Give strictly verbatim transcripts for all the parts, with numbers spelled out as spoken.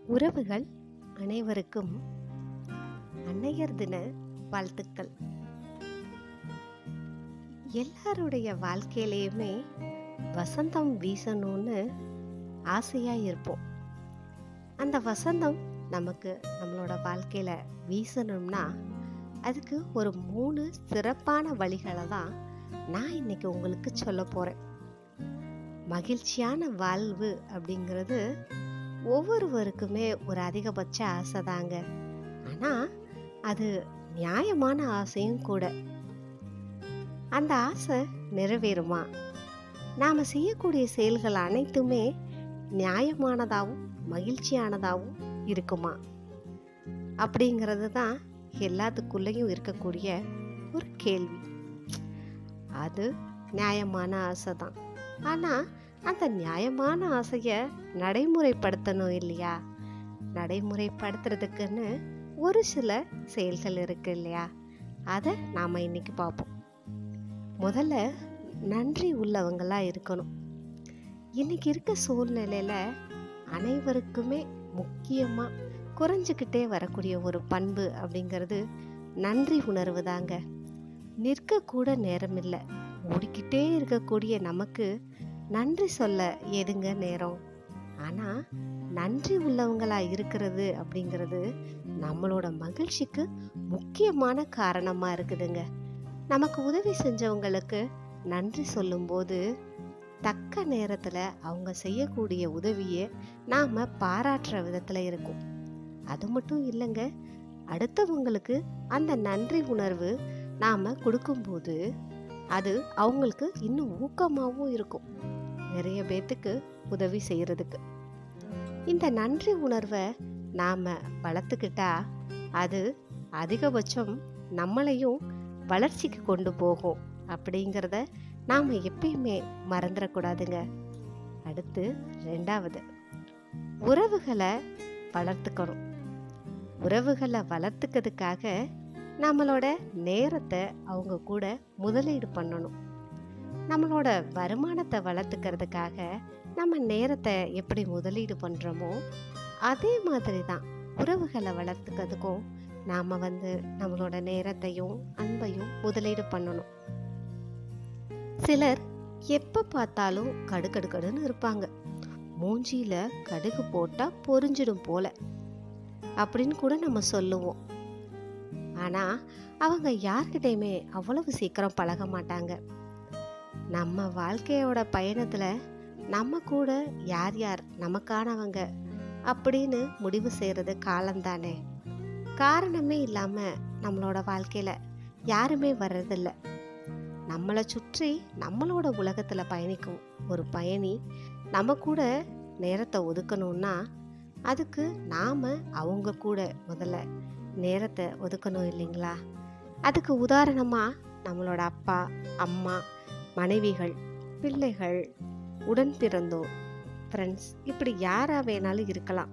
உறவுகள் அனைவருக்கும் அன்னையர் தின வாழ்த்துக்கள். எல்லாருடைய வாழ்க்கையிலையுமே வசந்தம் வீசணும்னு ஆசையா இருப்போம். அந்த வசந்தம் நமக்கு நம்மளோட வாழ்க்கையில வீசணும்னா அதுக்கு ஒரு மூணு சிறப்பான வழிகளை தான் நான் இன்னைக்கு உங்களுக்கு சொல்ல போறேன். மகிழ்ச்சியான வாழ்வு அப்படிங்கிறது ஒவ்வொருவருக்குமே ஒரு அதிகபட்ச ஆசை தாங்க. ஆனா அது நியாயமான ஆசையும் கூட. அந்த ஆசை நிறைவேறுமா? நாம செய்யக்கூடிய செயல்கள் அனைத்துமே நியாயமானதாகவும் மகிழ்ச்சியானதாகவும் இருக்குமா அப்படிங்கிறது தான் எல்லாத்துக்குள்ளேயும் இருக்கக்கூடிய ஒரு கேள்வி. அது நியாயமான ஆசை தான். ஆனா அந்த நியாயமான ஆசைய நடைமுறைப்படுத்தணும் இல்லையா? நடைமுறைப்படுத்துறதுக்குன்னு ஒரு சில செயல்கள் இருக்கு இல்லையா? அதை நாம இன்னைக்கு பார்ப்போம். முதல்ல நன்றி உள்ளவங்களா இருக்கணும். இன்னைக்கு இருக்க சூழ்நிலையில அனைவருக்குமே முக்கியமா குறைஞ்சுக்கிட்டே வரக்கூடிய ஒரு பண்பு அப்படிங்கிறது நன்றி உணர்வு தாங்க. நிற்க கூட நேரம் இல்லை, ஓடிக்கிட்டே இருக்கக்கூடிய நமக்கு நன்றி சொல்ல எதுங்க நேரம்? ஆனா நன்றி உள்ளவங்களா இருக்கிறது அப்படிங்கிறது நம்மளோட மகிழ்ச்சிக்கு முக்கியமான காரணமா இருக்குதுங்க. நமக்கு உதவி செஞ்சவங்களுக்கு நன்றி சொல்லும் போது தக்க நேரத்துல அவங்க செய்யக்கூடிய உதவியை நாம பாராட்டுற விதத்துல இருக்கும். அது மட்டும் இல்லைங்க, அடுத்தவங்களுக்கு அந்த நன்றி உணர்வு நாம கொடுக்கும்போது அது அவங்களுக்கு இன்னும் ஊக்கமாகவும் இருக்கும், நிறைய பேத்துக்கு உதவி செய்யறதுக்கு. இந்த நன்றி உணர்வை நாம வளர்த்துக்கிட்டா அது அதிகபட்சம் நம்மளையும் வளர்ச்சிக்கு கொண்டு போகும் அப்படிங்கிறத நாம எப்பயுமே மறந்துடக்கூடாதுங்க. அடுத்து ரெண்டாவது, உறவுகளை வளர்த்துக்கணும். உறவுகளை வளர்த்துக்கிறதுக்காக நம்மளோட நேரத்தை அவங்க கூட முதலீடு பண்ணணும். நம்மளோட வருமானத்தை வளர்த்துக்கிறதுக்காக நம்ம நேரத்தை எப்படி முதலீடு பண்றோமோ அதே மாதிரி தான் உறவுகளை வளர்த்துக்கிறதுக்கும் நாம வந்து நம்மளோட நேரத்தையும் அன்பையும் முதலீடு பண்ணணும். சிலர் எப்ப பார்த்தாலும் கடுகடுகடுன்னு இருப்பாங்க. மூஞ்சியில கடுகு போட்டா பொரிஞ்சிடும் போல அப்படின்னு கூட நம்ம சொல்லுவோம். ஆனா அவங்க யார்கிட்டயுமே அவ்வளவு சீக்கிரம் பழக மாட்டாங்க. நம்ம வாழ்க்கையோட பயணத்துல நம்ம கூட யார் யார் நமக்கானவங்க அப்படின்னு முடிவு செய்யறது காலம்தானே. காரணமே இல்லாம நம்மளோட வாழ்க்கையில யாருமே வர்றதில்ல. நம்மளை சுற்றி நம்மளோட உலகத்துல பயணிக்கும் ஒரு பயணி நம்ம கூட நேரத்தை ஒதுக்கணும்னா அதுக்கு நாம அவங்க கூட முதல்ல நேரத்தை ஒதுக்கணும் இல்லைங்களா? அதுக்கு உதாரணமா நம்மளோட அப்பா அம்மா, மனைவிகள், பிள்ளைகள், உடன் பிறந்தோர், ஃப்ரெண்ட்ஸ், இப்படி யாரா வேணாலும் இருக்கலாம்.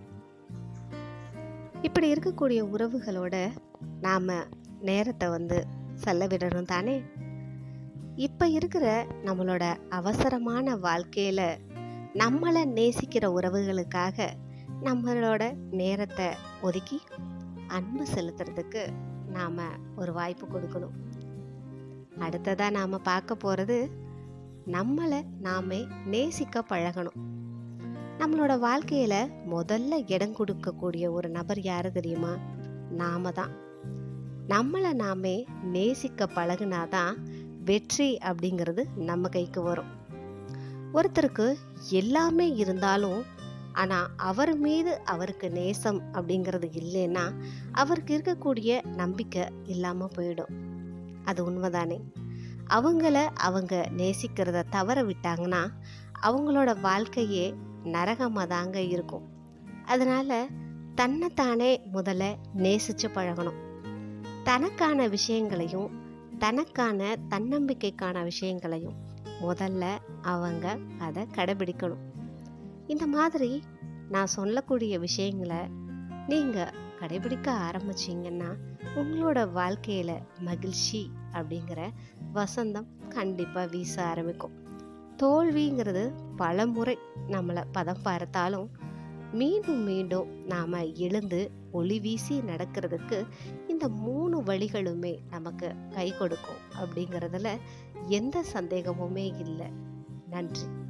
இப்படி இருக்கக்கூடிய உறவுகளோட நாம நேரத்தை வந்து செலவிடணும் தானே. இப்ப இருக்கிற நம்மளோட அவசரமான வாழ்க்கையில நம்மளை நேசிக்கிற உறவுகளுக்காக நம்மளோட நேரத்தை ஒதுக்கி அன்பு செலுத்துறதுக்கு நாம ஒரு வாய்ப்பு கொடுக்கணும். அடுத்ததா நாம பார்க்க போறது, நம்மளை நாமே நேசிக்க பழகணும். நம்மளோட வாழ்க்கையில முதல்ல இடம் கொடுக்கக்கூடிய ஒரு நபர் யாரு தெரியுமா? நாம தான். நம்மளை நாமே நேசிக்க பழகுனாதான் வெற்றி அப்படிங்கிறது நம்ம கைக்கு வரும். ஒருத்தருக்கு எல்லாமே இருந்தாலும் ஆனா அவர் மீது அவருக்கு நேசம் அப்படிங்கிறது இல்லைன்னா அவருக்கு இருக்கக்கூடிய நம்பிக்கை இல்லாம போயிடும். அது உண்மைதானே? அவங்கள அவங்க நேசிக்கிறத தவற விட்டாங்கன்னா அவங்களோட வாழ்க்கையே நரகமா தாங்க இருக்கும். அதனால தன்னைத்தானே முதல்ல நேசிச்சு பழகணும். தனக்கான விஷயங்களையும் தனக்கான தன்னம்பிக்கைக்கான விஷயங்களையும் முதல்ல அவங்க அதை கடைபிடிக்கணும். இந்த மாதிரி நான் சொல்லக்கூடிய விஷயங்களை நீங்க கடைபிடிக்க ஆரம்பிச்சீங்கன்னா உங்களோட வாழ்க்கையில மகிழ்ச்சி அப்படிங்கிற வசந்தம் கண்டிப்பா வீச ஆரம்பிக்கும். தோல்விங்கிறது பல முறை நம்மளை பதம் பார்த்தாலும் மீண்டும் மீண்டும் நாம் எழுந்து ஒளி வீசி நடக்கிறதுக்கு இந்த மூணு வழிகளுமே நமக்கு கை கொடுக்கும் அப்படிங்கிறதுல எந்த சந்தேகமுமே இல்லை. நன்றி.